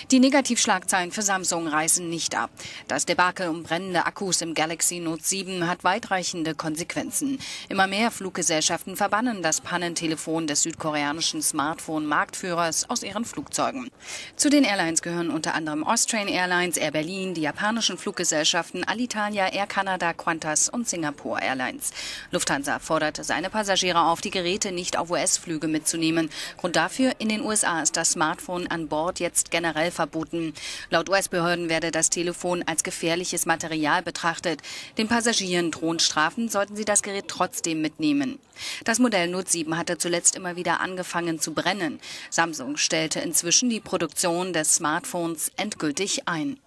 Die Negativschlagzeilen für Samsung reißen nicht ab. Das Debakel um brennende Akkus im Galaxy Note 7 hat weitreichende Konsequenzen. Immer mehr Fluggesellschaften verbannen das Pannentelefon des südkoreanischen Smartphone-Marktführers aus ihren Flugzeugen. Zu den Airlines gehören unter anderem Austrian Airlines, Air Berlin, die japanischen Fluggesellschaften Alitalia, Air Canada, Qantas und Singapore Airlines. Lufthansa fordert seine Passagiere auf, die Geräte nicht auf US-Flüge mitzunehmen. Grund dafür: in den USA ist das Smartphone an Bord jetzt generell verboten. Laut US-Behörden werde das Telefon als gefährliches Material betrachtet. Den Passagieren drohen Strafen, sollten sie das Gerät trotzdem mitnehmen. Das Modell Note 7 hatte zuletzt immer wieder angefangen zu brennen. Samsung stellte inzwischen die Produktion des Smartphones endgültig ein.